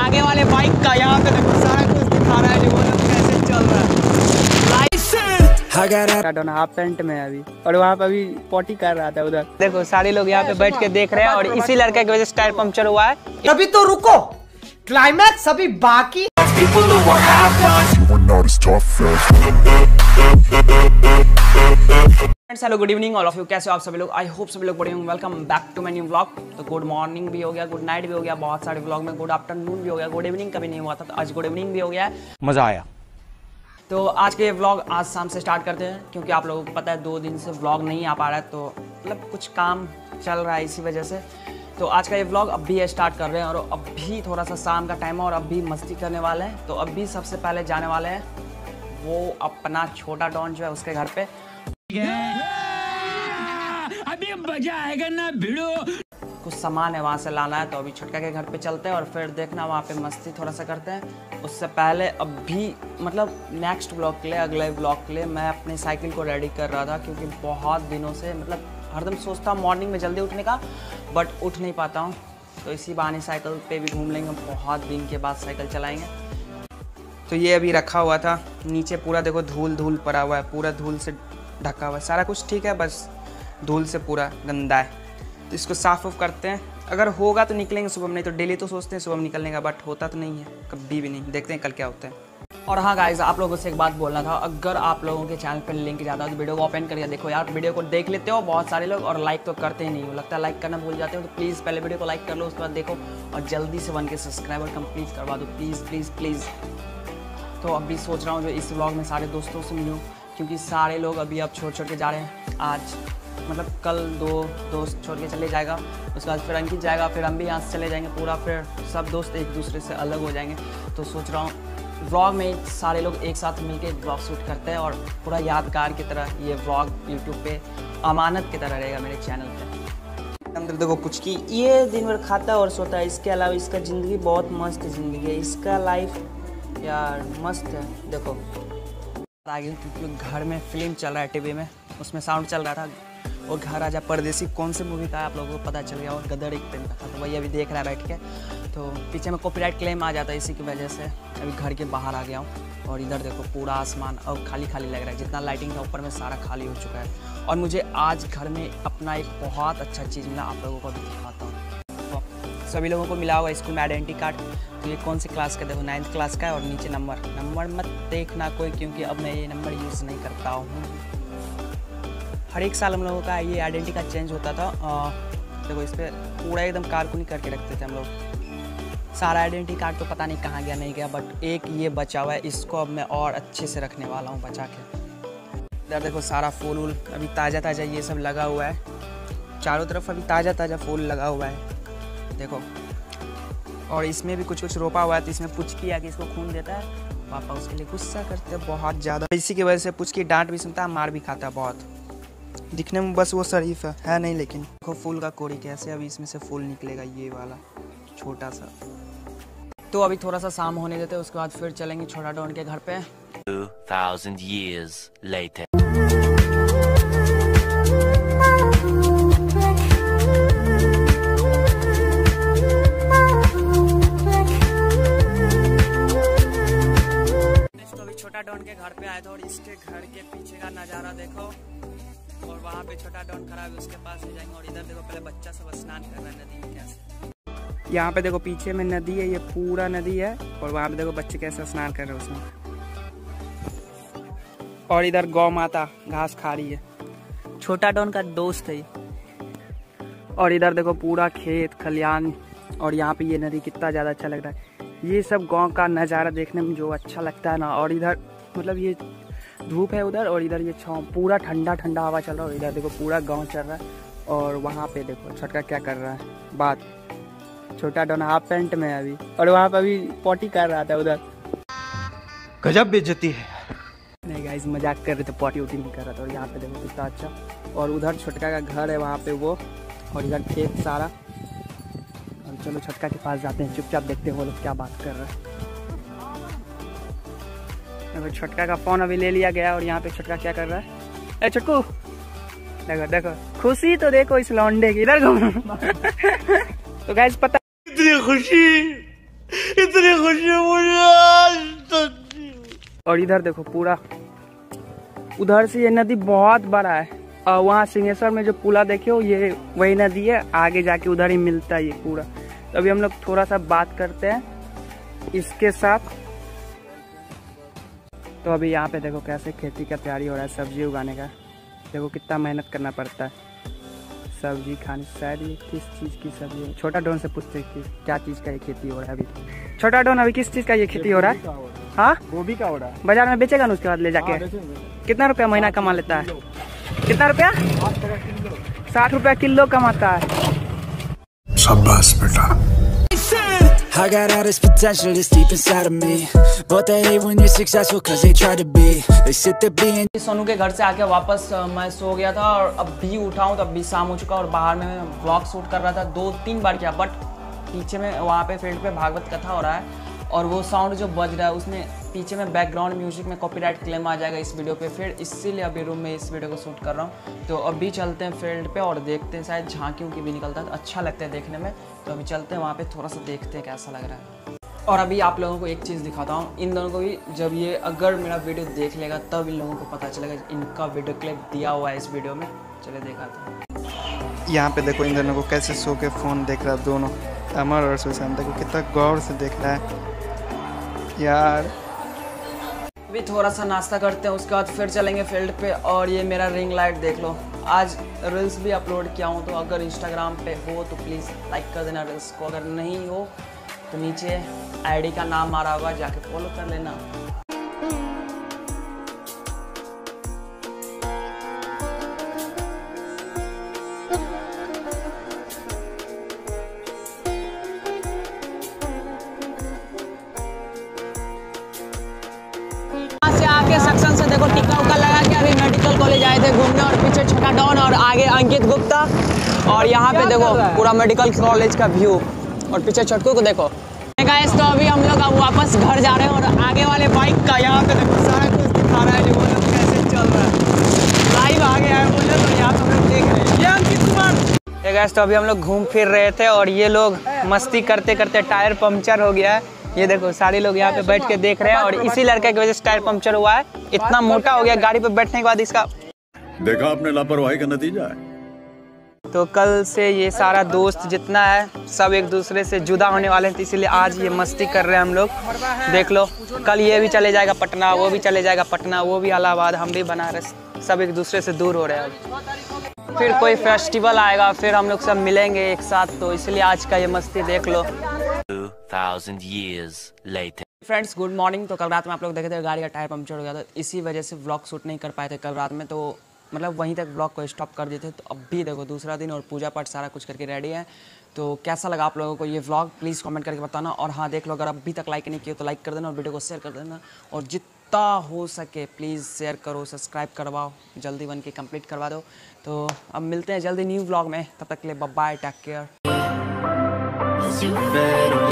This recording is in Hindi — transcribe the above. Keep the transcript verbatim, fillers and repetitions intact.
आगे वाले बाइक का। यहाँ पे देखो सारा कुछ दिखा रहा है जो वो लोग कैसे चल रहा है। हाफ पैंट में अभी, और वहाँ पे अभी पॉटी कर रहा था उधर। देखो सारे लोग यहाँ पे बैठ के देख रहे हैं और इसी लड़के की वजह से टायर पंक्चर हुआ है। अभी तो रुको, क्लाइमैक्स अभी बाकी। Hello good evening all of you, कैसे हो आप सभी लोग? आई होप सभी लोग बढ़िया होंगे। Welcome back to my new vlog. तो गुड मॉर्निंग भी हो गया, गुड नाइट भी हो गया, बहुत सारे व्लॉग में गुड आफ्टरनून भी हो गया, गुड इवनिंग कभी नहीं हुआ था, तो आज गुड इवनिंग भी हो गया है। मजा आया। तो आज के व्लॉग आज शाम से स्टार्ट करते हैं, क्योंकि आप लोगों को पता है दो दिन से व्लॉग नहीं आ पा रहा है, तो मतलब कुछ काम चल रहा है इसी वजह से। तो आज का ये व्लॉग अभी स्टार्ट कर रहे हैं और अभी थोड़ा सा शाम का टाइम है और अभी मस्ती करने वाले हैं। तो अभी सबसे पहले जाने वाले हैं वो अपना छोटा डॉन जो है उसके घर पे। अभी मजा आएगा ना भिड़ो। कुछ सामान है वहाँ से लाना है, तो अभी छोटका के घर पे चलते हैं और फिर देखना वहाँ पे मस्ती थोड़ा सा करते हैं। उससे पहले अभी मतलब नेक्स्ट ब्लॉग के लिए, अगले ब्लॉग के लिए मैं अपनी साइकिल को रेडी कर रहा था, क्योंकि बहुत दिनों से मतलब हरदम सोचता हूँ मॉर्निंग में जल्दी उठने का, बट उठ नहीं पाता हूँ। तो इसी बहाने साइकिल पे भी घूम लेंगे, बहुत दिन के बाद साइकिल चलाएँगे। तो ये अभी रखा हुआ था नीचे, पूरा देखो धूल धूल पड़ा हुआ है, पूरा धूल से ढका हुआ है, सारा कुछ ठीक है, बस धूल से पूरा गंदा है। तो इसको साफ उफ करते हैं, अगर होगा तो निकलेंगे सुबह में, नहीं तो डेली तो सोचते हैं सुबह में निकलने का, बट होता तो नहीं है कभी भी नहीं। देखते हैं कल क्या होता है। और हाँ गाइस, आप लोगों से एक बात बोलना था, अगर आप लोगों के चैनल पर लिंक ज़्यादा हो तो वीडियो को ओपन करिए। देखो यार, वीडियो को देख लेते हो बहुत सारे लोग और लाइक तो करते ही नहीं हो, लगता है लाइक करना भूल जाते हो। तो प्लीज़ पहले वीडियो को लाइक कर लो, उसके बाद देखो और जल्दी से वन के सब्सक्राइबर कंप्लीट करवा दो, प्लीज़ प्लीज़ प्लीज़। तो अभी सोच रहा हूँ जो इस व्लॉग में सारे दोस्तों से मिलूँ, क्योंकि सारे लोग अभी अब छोड़ छोड़ के जा रहे हैं। आज मतलब कल दो दोस्त छोड़ के चले जाएगा, उसके बाद फिर अंकित जाएगा, फिर हम भी यहाँ से चले जाएंगे पूरा, फिर सब दोस्त एक दूसरे से अलग हो जाएंगे। तो सोच रहा हूँ व्लॉग में सारे लोग एक साथ मिलके एक व्लॉग शूट करते हैं और पूरा यादगार की तरह ये व्लॉग यूट्यूब पे अमानत की तरह रहेगा मेरे चैनल पे। अंदर देखो पुचकी, ये दिन भर खाता है और सोता है, इसके अलावा इसका ज़िंदगी बहुत मस्त ज़िंदगी है, इसका लाइफ यार मस्त है। देखो आगे क्योंकि घर में फिल्म चल रहा है टीवी में, उसमें साउंड चल रहा था, और घर आजा परदेसी कौन से मूवी का है आप लोगों को पता चल गया, और गदर एक दिन का था, तो वही अभी देख रहा है बैठ के। तो पीछे में कॉपीराइट क्लेम आ जाता है, इसी की वजह से अभी घर के बाहर आ गया हूँ। और इधर देखो पूरा आसमान अब खाली खाली लग रहा है, जितना लाइटिंग था ऊपर में सारा खाली हो चुका है। और मुझे आज घर में अपना एक बहुत अच्छा चीज़ मिला, आप लोगों को अभी दिखाता हूँ। तो सभी लोगों को मिला होगा स्कूल में आइडेंटिटी कार्ड। तो ये कौन सी क्लास का, देखो नाइन्थ क्लास का है, और नीचे नंबर नंबर मत देखना कोई, क्योंकि अब मैं ये नंबर यूज़ नहीं करता हूँ। हर एक साल हम लोगों का ये आइडेंटिटी कार्ड चेंज होता था। आ, देखो इस पर पूरा एकदम कारकुनी करके रखते थे हम लोग। सारा आइडेंटिटी कार्ड तो पता नहीं कहाँ गया नहीं गया, बट एक ये बचा हुआ है, इसको अब मैं और अच्छे से रखने वाला हूँ बचा के। इधर देखो सारा फूल वूल अभी ताज़ा ताज़ा ये सब लगा हुआ है, चारों तरफ अभी ताज़ा ताज़ा फूल लगा हुआ है देखो। और इसमें भी कुछ कुछ रोपा हुआ है, तो इसमें पुचकी आके इसको खून देता है, पापा उसके लिए गुस्सा करते हैं बहुत ज़्यादा। इसी की वजह से पुचकी डांट भी सुनता है, मार भी खाता है बहुत। दिखने में बस वो शरीफ है, है नहीं, लेकिन देखो फूल का कोड़ी कैसे अभी इसमें से फूल निकलेगा, ये वाला छोटा सा। तो अभी थोड़ा सा शाम होने देते हैं, उसके बाद फिर चलेंगे छोटा डॉन के घर पे। two thousand years later. छोटा डॉन के घर पे आए थे और इसके घर के पीछे का नज़ारा देखो, और वहाँ पे छोटा डॉन खड़ा है, उसके पास ही जाएंगे। और इधर देखो पहले बच्चा सब स्नान कर रहा है नदी में कैसे। यहाँ पे देखो पीछे में नदी है, ये पूरा नदी है, और वहाँ पे देखो बच्चे कैसे स्नान कर रहे हैं उसमें। और इधर गौ माता घास खा रही है, छोटा डॉन का दोस्त है। और इधर देखो पूरा खेत खलियान, और यहाँ पे ये नदी कितना ज़्यादा अच्छा लग रहा है। ये सब गांव का नज़ारा देखने में जो अच्छा लगता है ना। और इधर मतलब ये धूप है उधर, और इधर ये छाँव, पूरा ठंडा ठंडा हवा चल रहा है। इधर देखो पूरा गांव चल रहा है, और वहाँ पे देखो छोटका क्या कर रहा है बात। छोटा डॉन हाफ पैंट में है अभी, और वहाँ पे अभी पॉटी कर रहा था उधर। गजब बेइज्जती है। नहीं गाइस, मजाक कर रहे थे, पॉटी वोटी नहीं कर रहा था। और यहाँ पे देखो कितना अच्छा, और उधर छोटका का घर है वहाँ पे वो, और इधर खेत सारा। चलो छोटका के पास जाते हैं, चुपचाप देखते हैं वो लोग क्या बात कर रहे हैं। देखो छोटका का फोन अभी ले लिया गया, और यहाँ पे छोटका क्या कर रहा है। ए छोटकू, देखो देखो खुशी तो देखो इस लौंडे की, इधर घूम। तो गाइस पता इतनी खुशी इतनी खुशी मुझे आज तक। और इधर देखो पूरा, उधर से ये नदी बहुत बड़ा है और वहाँ सिंहेश्वर में जो पुला देखे हो ये वही नदी है, आगे जाके उधर ही मिलता है ये पूरा। तो अभी हम लोग थोड़ा सा बात करते हैं इसके साथ। तो अभी यहाँ पे देखो कैसे खेती का तैयारी हो रहा है, सब्जी उगाने का। देखो कितना मेहनत करना पड़ता है सब्जी खाने। शायद ये किस चीज़ की सब्जी है, छोटा डॉन से पूछते हैं कि क्या चीज़ का ये खेती हो रहा है अभी। छोटा डॉन अभी किस चीज़ का ये खेती हो रहा है? हाँ, गोभी का हो रहा है। बाजार में बेचेगा ना उसके बाद ले जाके? कितना रुपया महीना कमा लेता है? कितना रुपया? साठ रुपया किलो कमाता है। शाबाश बेटा। I got all this potential that's deep inside of me, but they hate when you're successful cause they try to be. They sit there being. Sonu के घर से आके वापस मैं सो गया था और अब भी उठा हूँ, तो अब भी शाम हो चुका और बाहर में मैं व्लॉग शूट कर रहा था। दो तीन बार किया, बट पीछे में वहाँ पे फील्ड पे भागवत कथा हो रहा है और वो साउंड जो बज रहा है उसमें पीछे में बैकग्राउंड म्यूजिक में कॉपीराइट क्लेम आ जाएगा इस वीडियो पे, फिर इसीलिए अभी रूम में इस वीडियो को शूट कर रहा हूँ। तो अभी चलते हैं फील्ड पे और देखते हैं, शायद झांकी की भी निकलता है तो अच्छा लगता है देखने में। तो अभी चलते हैं वहाँ पे, थोड़ा सा देखते हैं कैसा लग रहा है। और अभी आप लोगों को एक चीज़ दिखाता हूँ, इन दोनों को भी जब ये अगर मेरा वीडियो देख लेगा तब इन लोगों को पता चलेगा इनका वीडियो क्लिप दिया हुआ है इस वीडियो में। चले दिखाते हैं। यहाँ पे देखो इन दोनों को कैसे सो के फ़ोन देख रहा है दोनों, अमर और सुशांत। देखो कितना गौर से देख रहा है यार। अभी थोड़ा सा नाश्ता करते हैं, उसके बाद फिर चलेंगे फील्ड पे। और ये मेरा रिंग लाइट देख लो, आज रील्स भी अपलोड किया हूँ, तो अगर इंस्टाग्राम पे हो तो प्लीज़ लाइक कर देना रील्स को, अगर नहीं हो तो नीचे आईडी का नाम आ रहा होगा, जाके फॉलो कर लेना। आके सेक्शन से देखो टिक्का उक्का लगा के अभी मेडिकल कॉलेज आए थे घूमने, और पीछे छोटा डॉन और आगे अंकित गुप्ता। और यहाँ पे देखो पूरा मेडिकल कॉलेज का व्यू, और पीछे छोटकू को देखो। गाइस तो अभी हम लोग अब वापस घर जा रहे हैं और आगे वाले बाइक का यहाँ पे देखो सारा कुछ दिखा रहा है जो वो लोग कैसे चल रहा है, लाइव आ गया है बोले तो यहाँ पे हम लोग देख रहे हैं। ये अंकित कुमार। गाइस तो अभी हम लोग घूम फिर रहे थे और ये लोग मस्ती करते करते टायर पंक्चर हो गया है। ये देखो सारे लोग यहाँ पे बैठ के देख रहे हैं और इसी लड़के की वजह से टायर पंक्चर हुआ है। इतना मोटा हो गया गाड़ी पे बैठने के बाद इसका। देखा आपने लापरवाही का नतीजा है। तो कल से ये सारा दोस्त जितना है सब एक दूसरे से जुदा होने वाले हैं, तो इसीलिए आज ये मस्ती कर रहे हैं हम लोग। देख लो कल ये भी चले जाएगा पटना, वो भी चले जाएगा पटना, वो भी इलाहाबाद, हम भी बनारस, सब एक दूसरे से दूर हो रहे हैं। फिर कोई फेस्टिवल आएगा फिर हम लोग सब मिलेंगे एक साथ, तो इसलिए आज का ये मस्ती देख लो। Two thousand years later. Friends good morning. तो कल रात में आप लोग देखे थे गाड़ी का टायर पंक्चर हो गया था, इसी वजह से व्लॉग शूट नहीं कर पाए थे कल रात में, तो मतलब वहीं तक व्लॉग को स्टॉप कर दिए थे। तो अब भी देखो दूसरा दिन और पूजा पाठ सारा कुछ करके रेडी है। तो कैसा लगा आप लोगों को ये व्लॉग प्लीज़ कमेंट करके बताना। और हाँ देख लो, अगर अभी तक लाइक नहीं किया तो लाइक कर देना और वीडियो को शेयर कर देना, और जितना हो सके प्लीज़ शेयर करो, सब्सक्राइब करवाओ, जल्दी बन के कंप्लीट करवा दो। तो अब मिलते हैं जल्दी न्यू व्लॉग में, तब तक के लिए बाय बाय, टेक केयर।